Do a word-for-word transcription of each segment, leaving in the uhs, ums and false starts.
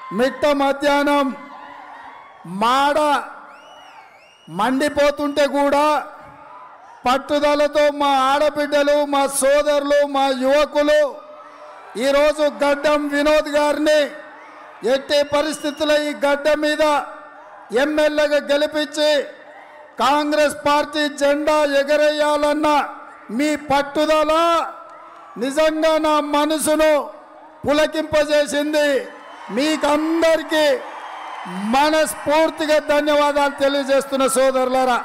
మిట్ట మధ్యాహ్నం మాడ మండిపోతుంటే కూడా పట్టుదలతో మా ఆడబిడ్డలు మా సోదరులు మా యువకులు ఈరోజు గడ్డం వినోద్ గారిని ఎట్టి పరిస్థితుల్లో ఈ గడ్డ మీద ఎమ్మెల్యేగా గెలిపించి కాంగ్రెస్ పార్టీ జెండా ఎగరేయాలన్న మీ పట్టుదల నిజంగా నా మనసును పులకింపజేసింది. మీకందరికీ మనస్ఫూర్తిగా ధన్యవాదాలు తెలియజేస్తున్న సోదరులారా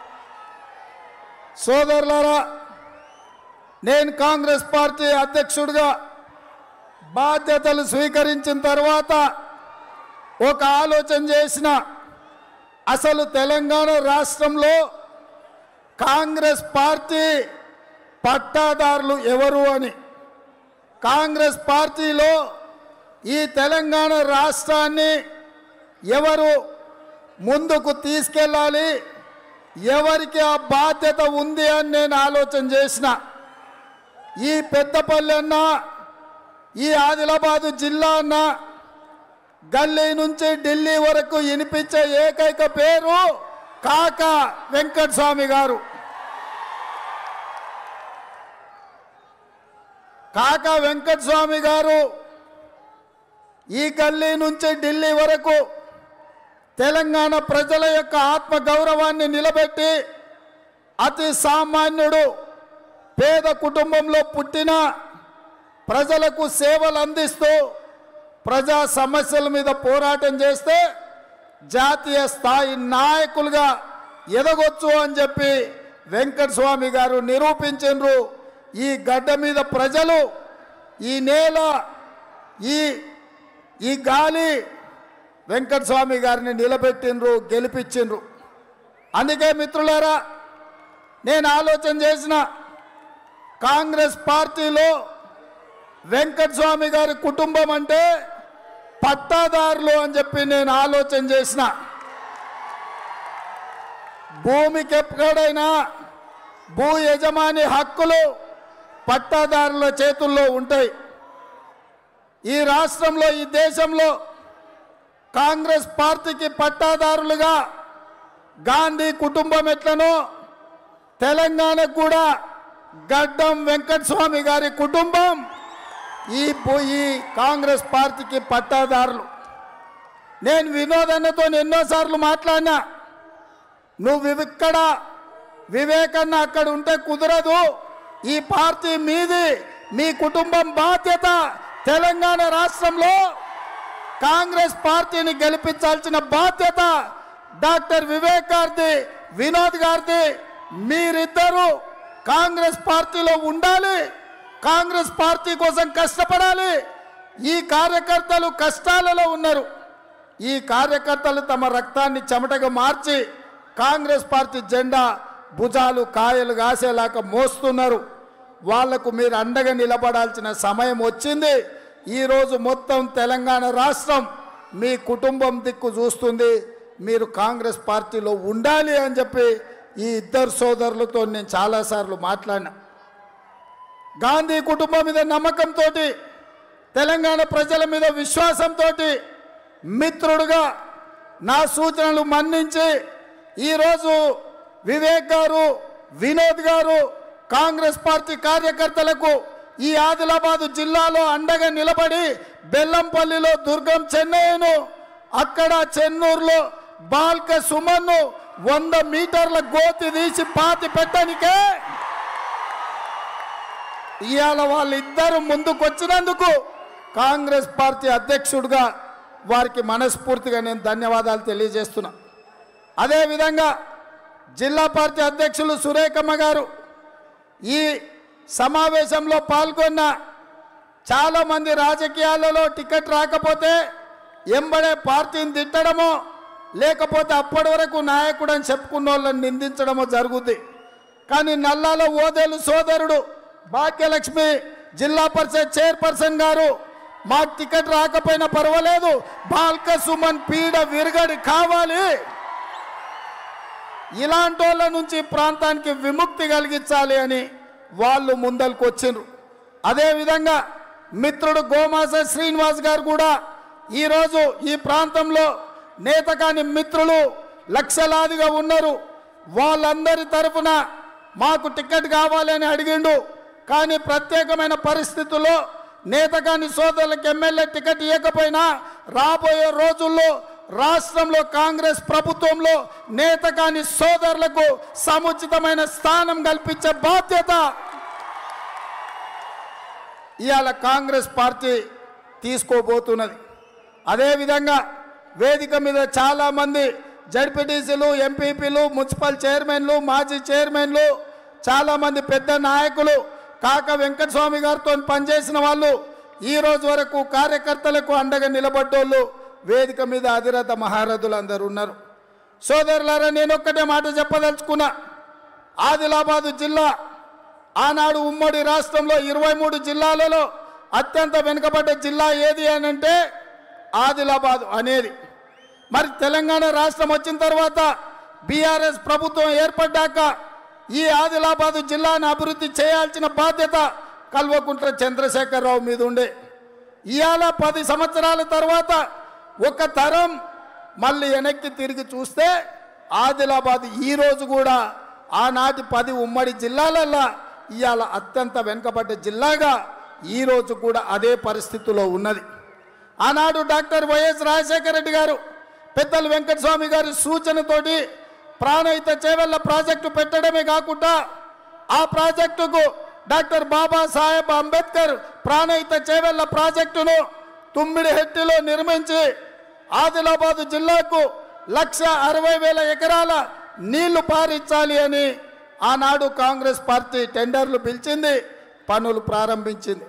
సోదరులారా నేను కాంగ్రెస్ పార్టీ అధ్యక్షుడిగా బాధ్యతలు స్వీకరించిన తర్వాత ఒక ఆలోచన చేసిన, అసలు తెలంగాణ రాష్ట్రంలో కాంగ్రెస్ పార్టీ పట్టాదారులు ఎవరు అని. కాంగ్రెస్ పార్టీలో ఈ తెలంగాణ రాష్ట్రాన్ని ఎవరు ముందుకు తీసుకెళ్ళాలి, ఎవరికి ఆ బాధ్యత ఉంది అని నేను ఆలోచన చేసిన. ఈ పెద్దపల్లి అన్న, ఈ ఆదిలాబాదు జిల్లా అన్న, గల్లీ నుంచి ఢిల్లీ వరకు వినిపించే ఏకైక పేరు కాకా వెంకటస్వామి గారు. కాకా వెంకటస్వామి గారు ఈ గల్లీ నుంచి ఢిల్లీ వరకు తెలంగాణ ప్రజల యొక్క ఆత్మ గౌరవాన్ని నిలబెట్టి అతి సామాన్యుడు, పేద కుటుంబంలో పుట్టిన ప్రజలకు సేవలు అందిస్తూ ప్రజా సమస్యల మీద పోరాటం చేస్తే జాతీయ స్థాయి నాయకులుగా ఎదగొచ్చు అని చెప్పి వెంకటస్వామి గారు నిరూపించారు. ఈ గడ్డ మీద ప్రజలు, ఈ నేల, ఈ ఈ గాలి వెంకటస్వామి గారిని నిలబెట్టిండ్రు, గెలిపించిండ్రు. అందుకే మిత్రులారా నేను ఆలోచన చేసిన, కాంగ్రెస్ పార్టీలో వెంకటస్వామి గారి కుటుంబం అంటే పట్టాదారులు అని చెప్పి నేను ఆలోచన చేసిన. భూమికి ఎక్కడైనా భూ యజమాని హక్కులు పట్టాదారుల చేతుల్లో ఉంటాయి. ఈ రాష్ట్రంలో, ఈ దేశంలో కాంగ్రెస్ పార్టీకి పట్టాదారులుగా గాంధీ కుటుంబం ఎట్లనో తెలంగాణకు కూడా గడ్డం వెంకటస్వామి గారి కుటుంబం ఈ ఈ కాంగ్రెస్ పార్టీకి పట్టాదారులు. నేను వినోదన్నతో ఎన్నోసార్లు మాట్లాడినా, నువ్వు ఇక్కడ వివేకన్న అక్కడ ఉంటే కుదరదు, ఈ పార్టీ మీది, మీ కుటుంబం బాధ్యత. తెలంగాణ రాష్ట్రంలో కాంగ్రెస్ పార్టీని గెలిపించాల్సిన బాధ్యత డాక్టర్ వివేక్ గారిది, వినోద్ గారిది. మీరిద్దరూ కాంగ్రెస్ పార్టీలో ఉండాలి, కాంగ్రెస్ పార్టీ కోసం కష్టపడాలి. ఈ కార్యకర్తలు కష్టాలలో ఉన్నారు. ఈ కార్యకర్తలు తమ రక్తాన్ని చెమటగా మార్చి కాంగ్రెస్ పార్టీ జెండా భుజాలు కాయలు కాసేలాగా మోస్తున్నారు. వాళ్లకు మీరు అండగా నిలబడాల్సిన సమయం వచ్చింది. ఈరోజు మొత్తం తెలంగాణ రాష్ట్రం మీ కుటుంబం దిక్కు చూస్తుంది. మీరు కాంగ్రెస్ పార్టీలో ఉండాలి అని చెప్పి ఈ ఇద్దరు సోదరులతో నేను చాలాసార్లు మాట్లాడినా. గాంధీ కుటుంబం మీద నమ్మకంతో, తెలంగాణ ప్రజల మీద విశ్వాసంతో మిత్రుడుగా నా సూచనలు మన్నించి ఈరోజు వివేక్ గారు, వినోద్ గారు కాంగ్రెస్ పార్టీ కార్యకర్తలకు ఈ ఆదిలాబాదు జిల్లాలో అండగా నిలబడి బెల్లంపల్లిలో దుర్గం చెన్నయ్యను, అక్కడ చెన్నూరులో బాల్క సుమన్ను వంద మీటర్ల గోతి తీసి పాతి పెట్టడానికే ఇవాళ వాళ్ళిద్దరూ ముందుకు వచ్చినందుకు కాంగ్రెస్ పార్టీ అధ్యక్షుడిగా వారికి మనస్ఫూర్తిగా నేను ధన్యవాదాలు తెలియజేస్తున్నా. అదేవిధంగా జిల్లా పార్టీ అధ్యక్షులు సురేఖమ్మ గారు ఈ సమావేశంలో పాల్గొన్న చాలామంది రాజకీయాలలో టికెట్ రాకపోతే ఎంబడే పార్టీని తిట్టడమో లేకపోతే అప్పటి వరకు నాయకుడు అని చెప్పుకున్న వాళ్ళని నిందించడమో జరుగుద్ది. కానీ నల్లాల ఓదేలు సోదరుడు భాగ్యలక్ష్మి జిల్లా పరిషత్ చైర్పర్సన్ గారు మాకు టికెట్ రాకపోయినా పర్వాలేదు, బాల్క సుమన్ పీడ విరగడి కావాలి, ఇలాంటి వాళ్ళ నుంచి ప్రాంతానికి విముక్తి కలిగించాలి అని వాళ్ళు ముందలకు వచ్చిండ్రు. అదేవిధంగా మిత్రుడు గోమాస శ్రీనివాస్ గారు కూడా ఈరోజు ఈ ప్రాంతంలో నేతకాని మిత్రులు లక్షలాదిగా ఉన్నారు. వాళ్ళందరి తరఫున మాకు టికెట్ కావాలని అడిగిండు. కానీ ప్రత్యేకమైన పరిస్థితుల్లో నేతకాని సోదరులకు ఎమ్మెల్యే టికెట్ ఇవ్వకపోయినా రాబోయే రోజుల్లో రాష్ట్రంలో కాంగ్రెస్ ప్రభుత్వంలో నేతకాని సోదరులకు సముచితమైన స్థానం కల్పించే బాధ్యత ఇవాళ కాంగ్రెస్ పార్టీ తీసుకోబోతున్నది. అదేవిధంగా వేదిక మీద చాలామంది జడ్పీటీసీలు, ఎంపీపీలు, మున్సిపల్ చైర్మన్లు, మాజీ చైర్మన్లు, చాలామంది పెద్ద నాయకులు కాక వెంకటస్వామి గారితో పనిచేసిన వాళ్ళు ఈ రోజు వరకు కార్యకర్తలకు అండగా నిలబడ్డోళ్ళు వేదిక మీద అధిరథ మహారథులు అందరూ ఉన్నారు. సోదరులారా, నేను ఒక్కటే మాట చెప్పదలుచుకున్నా. ఆదిలాబాదు జిల్లా ఆనాడు ఉమ్మడి రాష్ట్రంలో ఇరవై మూడు జిల్లాలలో అత్యంత వెనుకబడ్డ జిల్లా ఏది అని అంటే ఆదిలాబాదు అనేది. మరి తెలంగాణ రాష్ట్రం వచ్చిన తర్వాత బీఆర్ఎస్ ప్రభుత్వం ఏర్పడ్డాక ఈ ఆదిలాబాదు జిల్లాను అభివృద్ధి చేయాల్సిన బాధ్యత కల్వకుంట్ల చంద్రశేఖరరావు మీద ఉండే. ఇవాళ పది సంవత్సరాల తర్వాత ఒక తరం మళ్ళీ వెనక్కి తిరిగి చూస్తే ఆదిలాబాద్ ఈరోజు కూడా ఆనాటి పది ఉమ్మడి జిల్లాలల్లో ఇవాళ అత్యంత వెనుకబడ్డ జిల్లాగా ఈరోజు కూడా అదే పరిస్థితిలో ఉన్నది. ఆనాడు డాక్టర్ వైఎస్ రాజశేఖర రెడ్డి గారు పెద్దలు వెంకటస్వామి గారి సూచనతోటి ప్రాణహిత చేవెళ్ల ప్రాజెక్టు పెట్టడమే కాకుండా ఆ ప్రాజెక్టుకు డాక్టర్ బాబాసాహెబ్ అంబేద్కర్ ప్రాణహిత చేవెళ్ల ప్రాజెక్టును తుమ్మిడిహెట్టిలో నిర్మించి ఆదిలాబాదు జిల్లాకు లక్ష అరవై వేల ఎకరాల నీళ్లు పారించాలి అని ఆనాడు కాంగ్రెస్ పార్టీ టెండర్లు పిలిచింది, పనులు ప్రారంభించింది.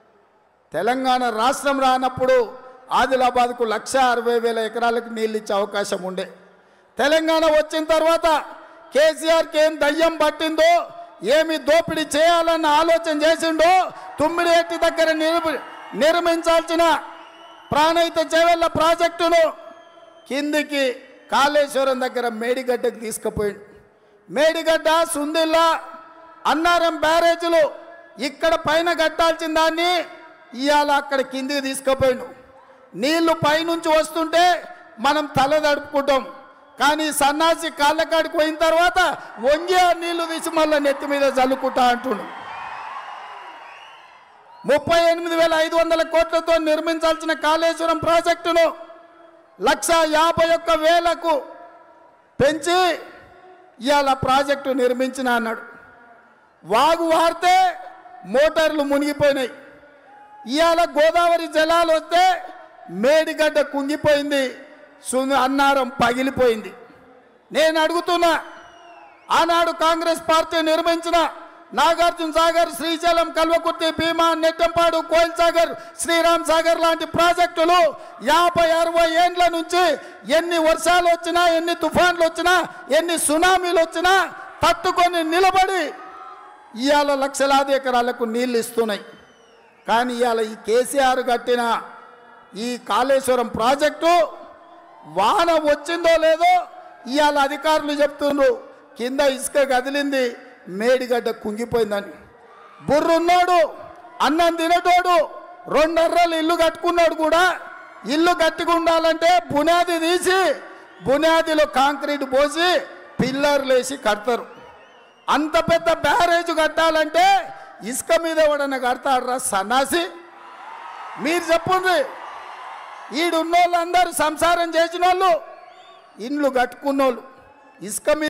తెలంగాణ రాష్ట్రం రానప్పుడు ఆదిలాబాద్కు లక్ష అరవై వేల ఎకరాలకు నీళ్ళు ఇచ్చే అవకాశం ఉండే. తెలంగాణ వచ్చిన తర్వాత కేసీఆర్కి ఏం దయ్యం పట్టిందో, ఏమి దోపిడీ చేయాలన్న ఆలోచన చేసిండో, తుమ్మిడిహెట్టి దగ్గర నిర్మించాల్సిన ప్రాణహిత చేవెళ్ల ప్రాజెక్టును కిందికి కాళేశ్వరం దగ్గర మేడిగడ్డకు తీసుకుపోయింది. మేడిగడ్డ, సుందిల్ల, అన్నారం బ్యారేజీలు ఇక్కడ పైన కట్టాల్సిన దాన్ని ఇవాళ అక్కడ కిందికి తీసుకుపోయిండు. నీళ్లు పైనుంచి వస్తుంటే మనం తల తడుపుకుంటాం, కానీ సన్నాసి కాళ్ళకాడికి పోయిన తర్వాత వంగి ఆ నీళ్లు తీసి మళ్ళీ నెత్తి మీద చల్లుకుంటా అంటుండు. ముప్పై ఎనిమిది వేల ఐదు వందల కోట్లతో నిర్మించాల్సిన కాళేశ్వరం ప్రాజెక్టును లక్ష యాభై ఒక్క వేలకు పెంచి ఇవాళ ప్రాజెక్టు నిర్మించిన అన్నాడు. వాగు వారితే మోటార్లు మునిగిపోయినాయి. ఇవాళ గోదావరి జలాలు వస్తే మేడిగడ్డ కుంగిపోయింది, అన్నారం పగిలిపోయింది. నేను అడుగుతున్నా, ఆనాడు కాంగ్రెస్ పార్టీ నిర్మించిన నాగార్జున సాగర్, శ్రీశైలం, కల్వకుర్తి, భీమా, నెట్టంపాడు, కోయిల్ సాగర్, శ్రీరామ్ సాగర్ లాంటి ప్రాజెక్టులు యాభై అరవై ఏండ్ల నుంచి ఎన్ని వర్షాలు వచ్చినా, ఎన్ని తుఫాన్లు వచ్చినా, ఎన్ని సునామీలు వచ్చినా తట్టుకొని నిలబడి ఇవాళ లక్షలాది ఎకరాలకు నీళ్ళు ఇస్తున్నాయి. కానీ ఇవాళ ఈ కేసీఆర్ కట్టిన ఈ కాళేశ్వరం ప్రాజెక్టు వాన వచ్చిందో లేదో ఇవాళ అధికారులు చెప్తున్నారు, కింద ఇసుక కదిలింది, మేడిగడ్డ కుంగిపోయిందని. బుర్రున్నాడు, అన్నం తినటోడు, రెండర్రలు ఇల్లు కట్టుకున్నాడు కూడా ఇల్లు గట్టిగా ఉండాలంటే బునాది తీసి బునాదిలో కాంక్రీట్ పోసి పిల్లర్లు వేసి కడతారు. అంత పెద్ద బ్యారేజ్ కట్టాలంటే ఇసుక మీద ఎవడన్నా కడతాడరా సన్నాసి? మీరు చెప్పండి. ఈడున్నోళ్ళు అందరూ సంసారం చేసిన వాళ్ళు, ఇండ్లు కట్టుకున్నోళ్ళు ఇసుక మీద